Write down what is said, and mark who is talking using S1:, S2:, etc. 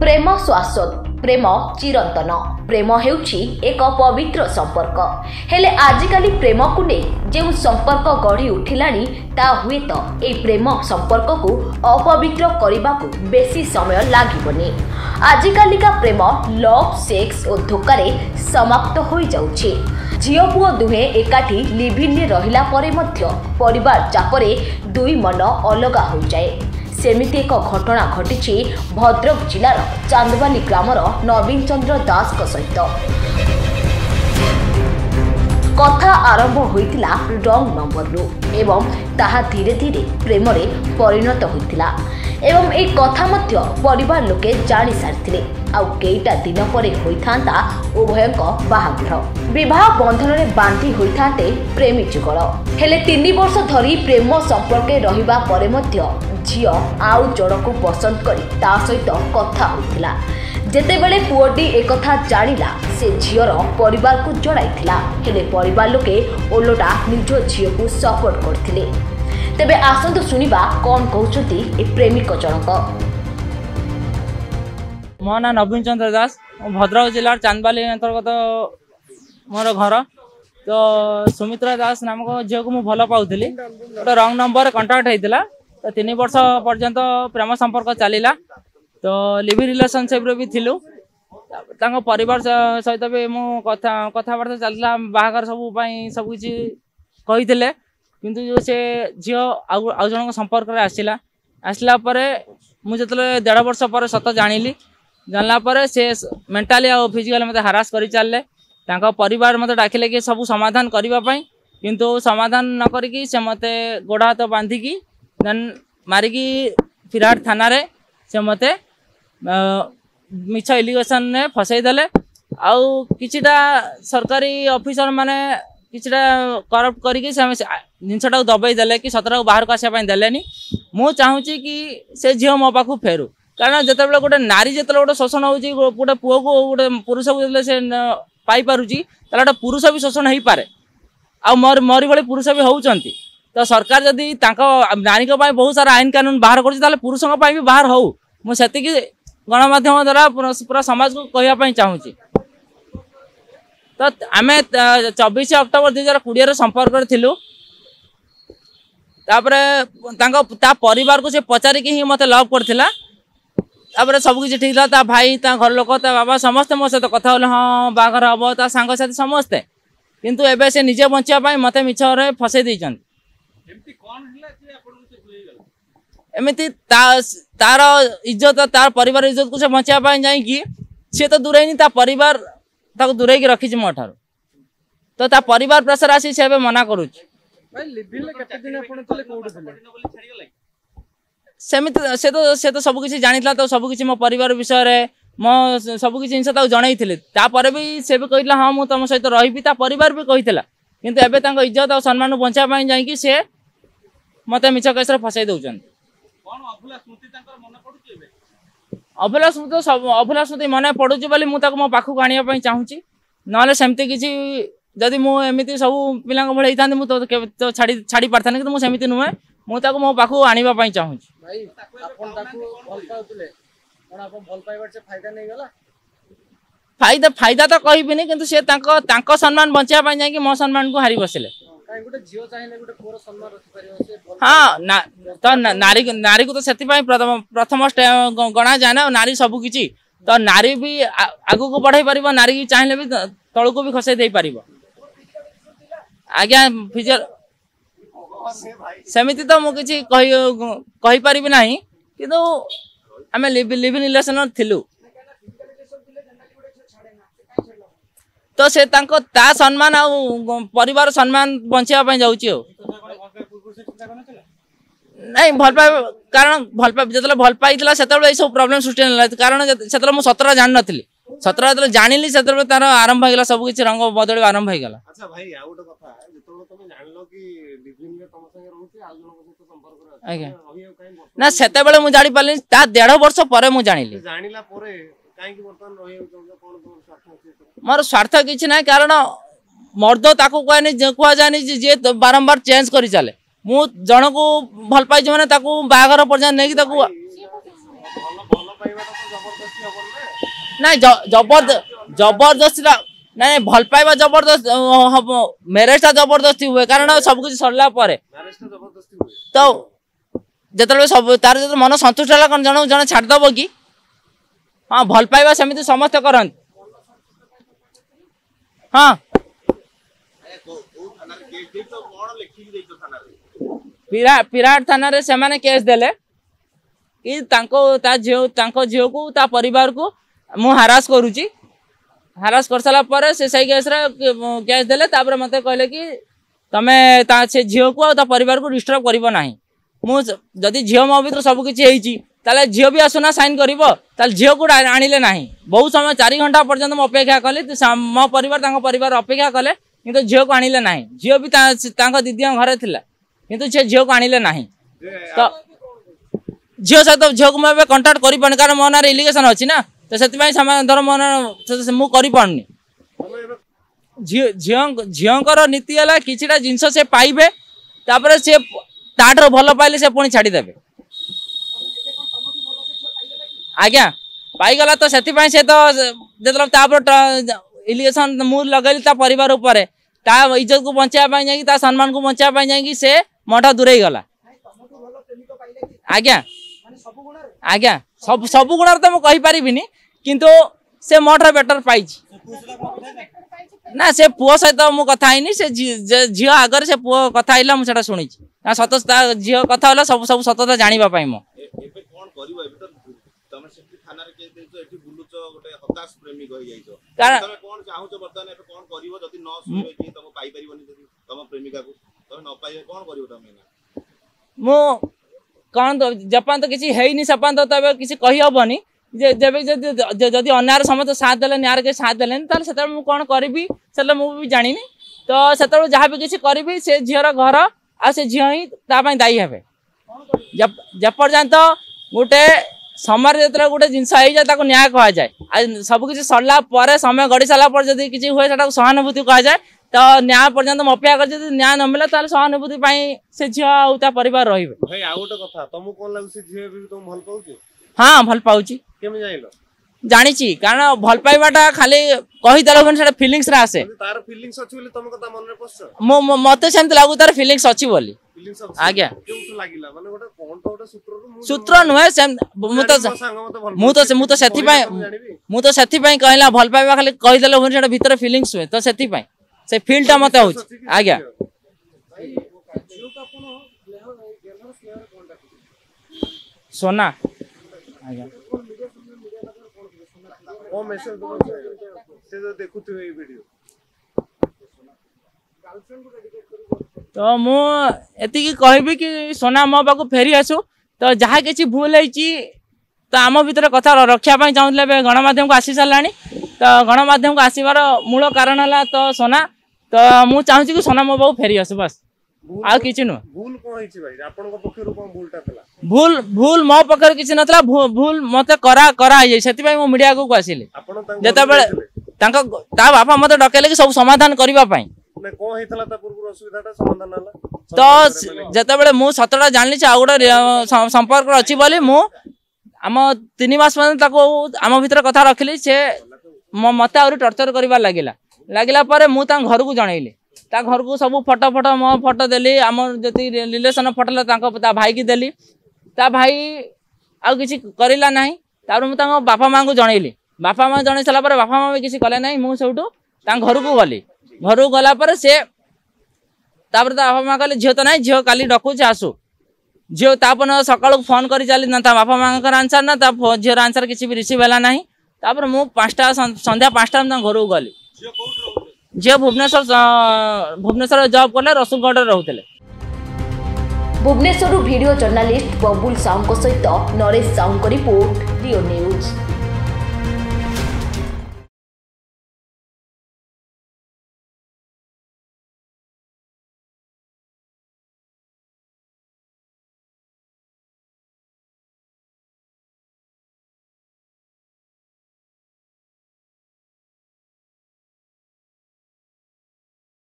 S1: प्रेम शाश्वत प्रेम चिरंतन प्रेम हेउछि एक पवित्र संपर्क हेले आजिकाली प्रेम को नहीं जो संपर्क गढ़ी उठिलानी ता हुए तो ए प्रेम संपर्क को अपवित्र करने को बेसी समय लागिबनी। आजिकालिका प्रेम लव सेक्स और धोखारे समाप्त हो जाउछि। झियो पुओ दुहे एकाठी लिभिन रहिला परे मध्य परिवार चापरे दुई मन अलगा हो जाए। सेमिति एक घटना घटी भद्रक जिलार चांदवाली ग्रामर नवीन चंद्र दास सहित कथा आरंभ होइतिला रंग नंबर रु एवं ताहा धीरे धीरे प्रेम रे परिणत होइतिला एवं ए कथा मध्य परिवार लोके जानि सारथिले आउ केइटा दिन परे होइथांता उभयक बाहाघर विवाह बंधन रे बांधी होइथांते प्रेमी जुगल हेले 3 वर्ष धरी प्रेम संपर्क रहिबा परे मध्य झियो आउ जड़को पसंद करी ता सहित कथा होइतिला। जेतेबेले पुओटी एकथा जानिला से झियर परिवार को जणाइथिला हेले परिवार लोके ओलोटा निज झियो को सपोर्ट करथिले। तेबे आसंतु सुनिबा कोन कहउछथि ए प्रेमिक जनक।
S2: मो ना नवीन चंद्र दास भद्रक जिलार चांदवाली अंतर्गत मोर घर तो सुमित्रा दास नामक झील को मुझे भल पाऊली तो रंग नंबर कंटाक्ट होता तो 3 वर्ष पर्यंत प्रेम संपर्क चलला तो लिव रिलेशनशिप भी थिलु परिवार सहित भी मु कथबार्ता चलता बाहागर सब किसी कही किंतु जो से झील आउ जन संपर्क आसला मुझे 1.5 वर्ष पर सत जानिली जानला पर से मेंटाली और फिजिकल मत हारास कर चलले परिवार मत डाकिले कि सब समाधान करने किंतु समाधान न करिकी से मते गोड़ हाथ बांधिकी देन मारिकी फिराट थाना रे से मते मिछ एलिगेशन ने फसई देले आउ किछिटा सरकारी ऑफिसर माने किछिटा करप्ट करिकी से जिनसटा दबाई देले कि सतरा बाहर को आसा देलेनी। मु चाहूची कि से झील मो पाखु फेरू कारण जिते गोटे नारी जो गोटे शोषण होगी गोटे पुओ को गोटे पुरुष को से पाई पारुची गोटे पुरुष भी शोषण हो पारे आ मोरी भली पुरुष भी होउचंती तो सरकार जदि नारी बहुत सारा आईन कानून बाहर कर पुरुषों भी बाहर हो मुझे गणमाध्यम द्वारा पूरा समाज को कहवाई चाहूँगी। तो आम 24 अक्टोबर 2020 संपर्क थिलु परिवार को से पचारिकी ही मत लव करथिला सब किसी ठीक था भाई घर लोक बाबा समस्ते मो सहित कथा होले हाँ बाघर हम सांग साथी समस्ते किंतु एबे से निजे बंचापी मत मिछ फसई देइछन एमती तार इज्जत तार परिवार इज्जत को से बचापी जाइए सी तो दूरे परिवार दूरे रखी मो ठार तो ता परिवार प्रेसर आसी से मना करुच सेमित से तो सब किसी जानी तो सब किसी मो परिवार विषय मो सब किसी जिनस जनई भी से भी कहला हाँ मुझे तुम सहित रही परिवार भी कहला किंतु एबे इज्जत और सम्मान बचापी जाइए से मत मिछ केस फसई दौरान अभुला स्मृति मन पड़ुची बोली मुझे मो पाखक आने चाहूँगी ना सेमती किसी जदि मुझे सब पिला भाई होता तो छाड़ी पारता कि मुझे नुहे मुझे मो पाखक आने चाहूँगी फायदा तो कहबिनी किंतु से सम्मान बचापी जाकि मो सम्मान को हारी बसिले हाँ तो नारी को तो से प्रथम गणा जाए ना नारी सब किसी तो नारी भी आगू को बढ़ाई पार नारी की चाहिए भी तल को भी खसई दे पार आज्ञा फिजिकल सेमिति तो मुझे कही पारिबी ना किंतु आम लिव इन रिलेशन थिलु तो से ता सम्मान आ परिवार सम्मान बचापी जाऊँगी नहीं भल पाए कारण जो भल पाई से सब प्रोब्लेम सृष्टि कारण से 17 जान नी 17 जानी से तार आरंभ होगा सब किसी रंग बदल आरंभ होगा ना से मुझे जानी पारे 1.5 वर्ष पर मुझे जानी मोर स्वार्थ किसी ना कारण मर्द ताकू कह जाए जी बारंबार चेंज कर चले मु जन को भल पाई मैंने बाहागर पर्यटन नहीं ना जबरदस्ती ना भल पाइबा जबरदस्त हम मैरेज टा जबरदस्ती हुए कारण सब कुछ सरला परे तो जतले सब तार जत मन संतुष्ट होला कौन जन जन छाड़ दबो कि हाँ भल पाइबा सेमिति समस्त करन हाँ विराट थाना रे से माने केस देले कि झील को ता परिवार को मु हारास करूची हारास कर सारा पर से सही केस रे केस देले तापर मते कहले कि तमे ता से झील को ता परिवार को डिस्टर्ब करिवो नाही मु जदी झील मो भीतर सब किछि हेची ताले झील भी आसुना साइन करिवो ताले झील को आनिले नाही बहुत समय 4 घंटा पर्यंत म अपेक्षा कले मो परिवार तांको परिवार अपेक्षा कले किंतु झील को आनिले नाही झील भी तांको दीदी घरे थिला किंतु से झील को आनिले नाही तो झील सहित झील को मैं कंटाक्ट करि पानी कारण मो ना इलिगेशन अछि ना तो से समाधान मो मु करि पानी झीलकर नीति है किछिटा जिनस से पाइबे तापर से ताठर भल पाइले से पुणी छाड़ी देबे आज्ञा पाईगला तो से इलिगेशन मु लगेली ता परिवार ऊपर ता इज्जत को बचाया जाएगी ता सम्मान को बचाया जाएगी से मठा दूरे गला आज्ञा आज्ञा सब गुण तो मुझे कही पारिबिनी किंतु से मठर बेटर पाई ना से पुओ सहित मु कथा हैनी से झील आगर से पुओ कथा हैला मु सेटा सुनी ना सत झील कथा होला सब सब सतता जानिबा पाई मो
S3: एबे कोन करिवो एबे तो तमे सेठी थाना रे के देइछो एठी बुलुचो गोटे हताश प्रेमी गई जाइछो तमे कोन चाहूछो वर्तमान एबे कोन करिवो जदी न सुने कि तम पाई परिबनी जदी तम प्रेमिका को तमे न पाइबे कोन करिवो तमे
S2: मु कोन तो जापान तो किछि हेइनी सपान तो तबे किछि कहि हबनी जदि अन्यार समस्त साथ देले न्यार के साथ देले तार सेता मु कोन करबी सेला मु भी जानिनी तो सेता जहाँ भी किछि करबी से झीर घर आ से झी ही ता पई दायी हेबे जब पर्यंत गोटे समय जो गोटे जिनस हो जाए न्याय कह जाए सब किसी सरला पर समय गड़ी सारा पर जब किसी हुए से सहानुभूति कह जाए तो न्याय पर्यंत अपेक्षा कर न्याय न मिले तो सहानुभूति से झील परिवार रही हाँ भल पाऊँ जानी कारण भल पाइबाटा खाली कहीदेला फिलिंग्स रे आसे
S3: तार फीलिंग्स अछि बोली तम कथा मन रे पछ
S2: मते सेंत लागु तार फिलिंग्स अछि बोली आज्ञा
S3: लागिला माने गोटे कोन तो गोटे
S2: सूत्र नुहे से मु तो सेथि पई कहला भल पाइबा खाली कहीदेला हुन सेटा भीतर फिलिंग्स हुए तो सेथि पई से फीलटा मते हो आज्ञा सोना आज्ञा
S3: ओ मैसेज से जो देखुथिबे ई वीडियो
S2: तो मुझे कहबी कि सोना मो पाक फेरी आसू तो जहाँ किसी भूल होती तो आम भर कथा रखापी चाहूले गणमाध्यम को आसी सारा तो गणमाध्यम को आसबार मूल कारण है तो सोना तो मुझे चाहूँ कि सोना मो पाक फेरी आसू बस आ कि भूल भूल मो पाखे किसी नाला भूल मत से मीडिया को आसिले जो बापा मत डकैले कि सब समाधान करने तो जिते मु सतटा जानी आ गोटे संपर्क अच्छी बोली मु आम 3 मास आम भर कथा रखिली से मत आ टर्चर कर लगिला मुझे घर को जनइली घर को सब फोटो मो फोटो देली आम जी रिलेसन फोटो भाई की देली भाई आ कि करला ना मुझे बापा माँ को जनइली बापा माँ जन सारा बापा माँ भी किसी कले ना मुझे घर को गली घर को गला से बापा माँ कहले झील तो ना झील काली डकुचे आसू झील तापर सका फोन कर चली ना बापा माँ का आंसर ना झील आंसर किसी भी रिसीव है ना मुझे संध्या 5टा घर को गली झील भुवनेश्वर जॉब कले रसूलगढ़ रोते
S1: भुवनेश्वर वीडियो जर्नालीस्ट बबुल साहू सहित नरेश साहू रिपोर्ट रियो न्यूज।